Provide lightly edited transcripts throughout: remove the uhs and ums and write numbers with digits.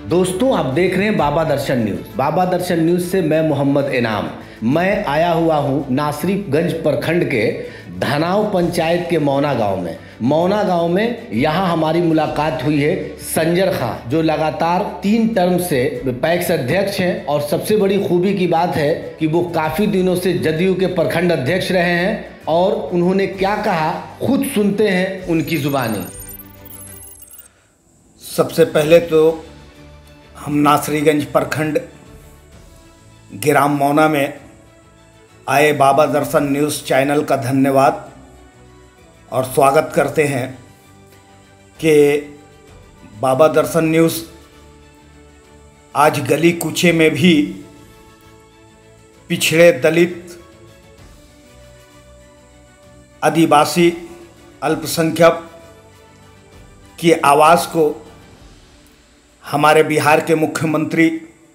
दोस्तों, आप देख रहे हैं बाबा दर्शन न्यूज़। बाबा दर्शन न्यूज़ से मैं मोहम्मद इनाम। मैं आया हुआ हूँ नासरीगंज प्रखंड के धनाव पंचायत के मौना गांव में। मौना गांव में यहाँ हमारी मुलाकात हुई है संजर खां, जो लगातार 3 टर्म से पैक्स अध्यक्ष हैं। और सबसे बड़ी खूबी की बात है कि वो काफ़ी दिनों से जदयू के प्रखंड अध्यक्ष रहे हैं। और उन्होंने क्या कहा, खुद सुनते हैं उनकी जुबानी। सबसे पहले तो हम नासरीगंज प्रखंड ग्राम मौना में आए बाबा दर्शन न्यूज़ चैनल का धन्यवाद और स्वागत करते हैं कि बाबा दर्शन न्यूज़ आज गली कूचे में भी पिछड़े, दलित, आदिवासी, अल्पसंख्यक की आवाज़ को हमारे बिहार के मुख्यमंत्री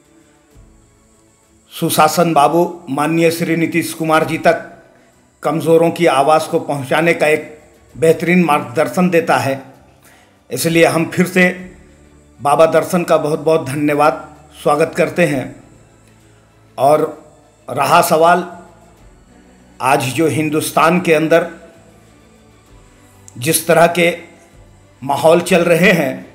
सुशासन बाबू माननीय श्री नीतीश कुमार जी तक कमज़ोरों की आवाज़ को पहुंचाने का एक बेहतरीन मार्गदर्शन देता है। इसलिए हम फिर से बाबा दर्शन का बहुत बहुत धन्यवाद स्वागत करते हैं। और रहा सवाल आज जो हिंदुस्तान के अंदर जिस तरह के माहौल चल रहे हैं,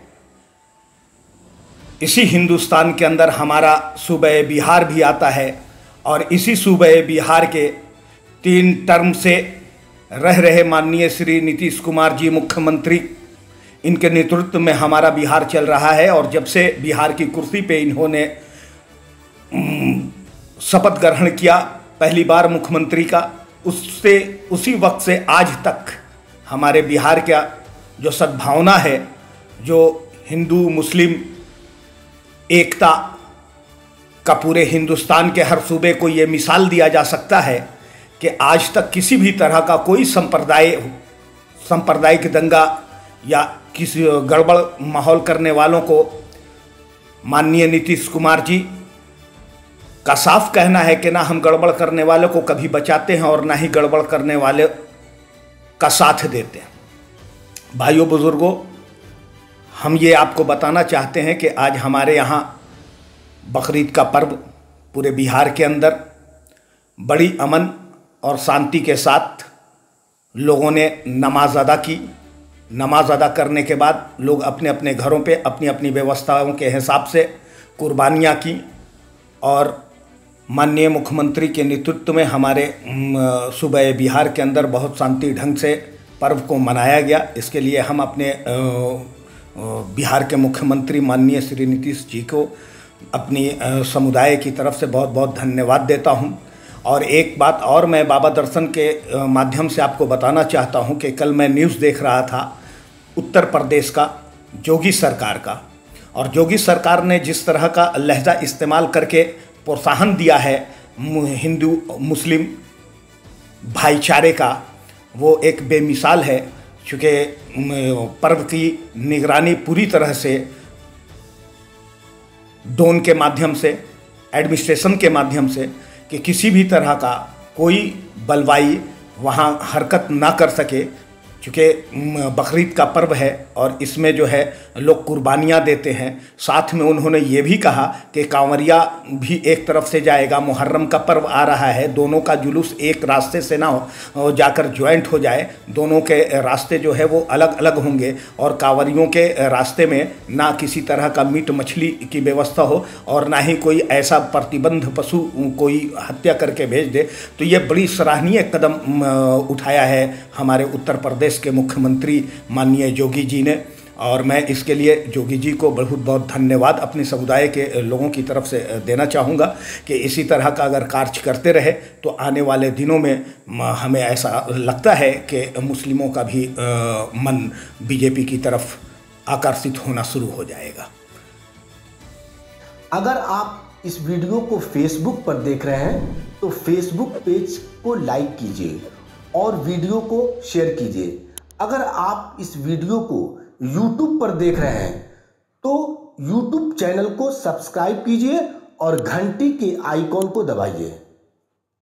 इसी हिंदुस्तान के अंदर हमारा सूबे बिहार भी आता है। और इसी सूबे बिहार के 3 टर्म से रह रहे माननीय श्री नीतीश कुमार जी मुख्यमंत्री, इनके नेतृत्व में हमारा बिहार चल रहा है। और जब से बिहार की कुर्सी पे इन्होंने शपथ ग्रहण किया पहली बार मुख्यमंत्री का, उसी वक्त से आज तक हमारे बिहार का जो सद्भावना है, जो हिंदू मुस्लिम एकता का पूरे हिंदुस्तान के हर सूबे को ये मिसाल दिया जा सकता है कि आज तक किसी भी तरह का कोई सांप्रदायिक दंगा या किसी गड़बड़ माहौल करने वालों को माननीय नीतीश कुमार जी का साफ कहना है कि ना हम गड़बड़ करने वालों को कभी बचाते हैं और ना ही गड़बड़ करने वाले का साथ देते हैं। भाइयों बुजुर्गों, हम ये आपको बताना चाहते हैं कि आज हमारे यहाँ बकरीद का पर्व पूरे बिहार के अंदर बड़ी अमन और शांति के साथ लोगों ने नमाज अदा की। नमाज अदा करने के बाद लोग अपने अपने घरों पे अपनी अपनी व्यवस्थाओं के हिसाब से कुर्बानियाँ की। और माननीय मुख्यमंत्री के नेतृत्व में हमारे सूबे बिहार के अंदर बहुत शांति ढंग से पर्व को मनाया गया। इसके लिए हम अपने बिहार के मुख्यमंत्री माननीय श्री नीतीश जी को अपनी समुदाय की तरफ से बहुत बहुत धन्यवाद देता हूं। और एक बात और मैं बाबा दर्शन के माध्यम से आपको बताना चाहता हूं कि कल मैं न्यूज़ देख रहा था उत्तर प्रदेश का, योगी सरकार का। और योगी सरकार ने जिस तरह का लहजा इस्तेमाल करके प्रोत्साहन दिया है हिंदू मुस्लिम भाईचारे का, वो एक बेमिसाल है। चूँकि पर्व की निगरानी पूरी तरह से डोन के माध्यम से, एडमिनिस्ट्रेशन के माध्यम से, कि किसी भी तरह का कोई बलवाई वहाँ हरकत ना कर सके। चूँकि बकरीद का पर्व है और इसमें जो है लोग कुर्बानियाँ देते हैं। साथ में उन्होंने ये भी कहा कि कांवरिया भी एक तरफ से जाएगा, मुहर्रम का पर्व आ रहा है, दोनों का जुलूस एक रास्ते से ना हो जाकर ज्वाइंट हो जाए, दोनों के रास्ते जो है वो अलग अलग होंगे। और कांवरियों के रास्ते में ना किसी तरह का मीट मछली की व्यवस्था हो और ना ही कोई ऐसा प्रतिबंध पशु कोई हत्या करके भेज दे। तो ये बड़ी सराहनीय कदम उठाया है हमारे उत्तर प्रदेश के मुख्यमंत्री माननीय योगी जी ने। और मैं इसके लिए योगी जी को बहुत बहुत धन्यवाद अपने समुदाय के लोगों की तरफ से देना चाहूँगा कि इसी तरह का अगर कार्य करते रहे तो आने वाले दिनों में हमें ऐसा लगता है कि मुस्लिमों का भी मन बीजेपी की तरफ आकर्षित होना शुरू हो जाएगा। अगर आप इस वीडियो को फेसबुक पर देख रहे हैं तो फेसबुक पेज को लाइक कीजिए और वीडियो को शेयर कीजिए। अगर आप इस वीडियो को YouTube पर देख रहे हैं तो YouTube चैनल को सब्सक्राइब कीजिए और घंटी के आइकॉन को दबाइए।